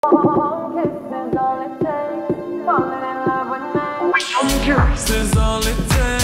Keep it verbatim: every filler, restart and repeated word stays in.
One kiss is all it takes. Falling in love with me. One kiss is all it takes.